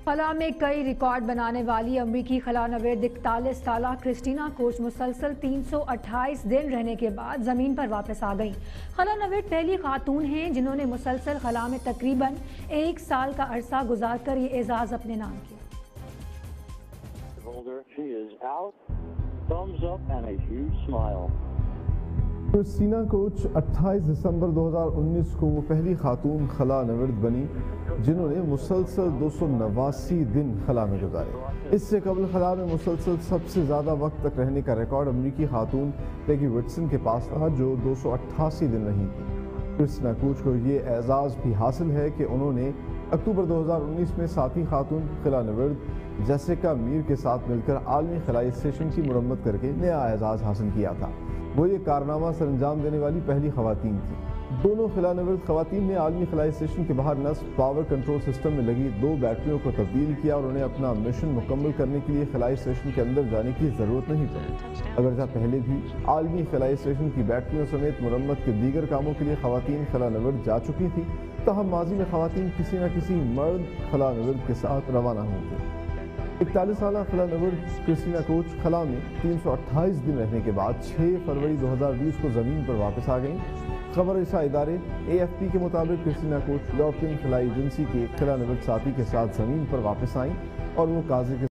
خلا میں کئی ریکارڈ بنانے والی امریکی خلا نورد 41 سالہ کرسٹینا کوچ مسلسل 328 دن رہنے کے بعد زمین پر واپس آ گئیں۔ خلا نورد پہلی خاتون ہیں جنہوں نے مسلسل خلا میں تقریباً 1 سال کا عرصہ گزار کر یہ اعزاز اپنے نام کیا۔ کرسٹینا کوچ 28 دسمبر 2019 کو وہ پہلی خاتون خلا نورد بنی جنہوں نے مسلسل 289 دن خلا میں گزارے۔ اس سے قبل خلا میں مسلسل سب سے زیادہ وقت تک رہنے کا ریکارڈ امریکی خاتون پیگی وٹسن کے پاس تھا جو 288 دن رہی تھی۔ کرسٹینا کوچ کو یہ اعزاز بھی حاصل ہے کہ انہوں نے اکتوبر 2019 میں ساتھی خاتون خلا نورد جیسیکا میر کے ساتھ مل کر عالمی خلائی اسٹیشن کی مرمت کر کے نیا اعزاز حاصل کیا تھا۔ وہ یہ کارنامہ سر انجام دینے والی پہلی خواتین تھی۔ دونوں خلا نورد خواتین نے عالمی خلائی اسٹیشن کے باہر نصب پاور کنٹرول سسٹم میں لگی 2 بیٹریوں کو تبدیل کیا اور انہیں اپنا مشن مکمل کرنے کے لیے خلائی اسٹیشن کے اندر جانے کی ضرورت نہیں پڑی۔ اگرچہ پہلے بھی عالمی خلائی اسٹیشن کی بیٹریوں سمیت مرمت کے دیگر کاموں کے لیے خواتین خلا نورد جا چکی تھی، تاہم ماضی میں خواتین کسی نہ کسی مرد خلا نورد کے ساتھ روانہ ہوں گی۔ 41 سالہ خلا نورد کرسٹینا کوچ خلا میں 328 دن رہنے کے بعد 6 فروری 2020 کو زمین پر واپس آ گئیں۔ خبر رساں ادارے AFP کے مطابق کرسٹینا کوچ یورپین خلائی ایجنسی کے خلا نورد ساتھی کے ساتھ زمین پر واپس آئیں اور وہ قاضی کے